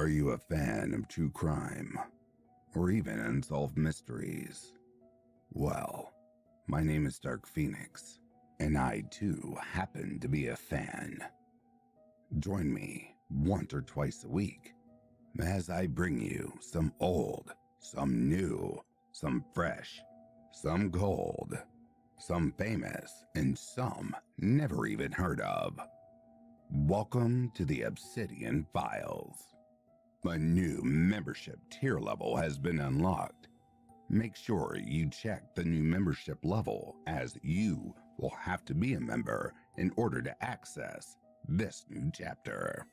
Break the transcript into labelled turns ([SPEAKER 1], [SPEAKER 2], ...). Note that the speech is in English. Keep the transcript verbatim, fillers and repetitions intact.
[SPEAKER 1] Are you a fan of true crime? Or even unsolved mysteries? Well, my name is Dark Phoenix, and I too happen to be a fan. Join me once or twice a week as I bring you some old, some new, some fresh, some gold, some famous, and some never even heard of. Welcome to the Obsidian Files. A new membership tier level has been unlocked. Make sure you check the new membership level, as you will have to be a member in order to access this new chapter.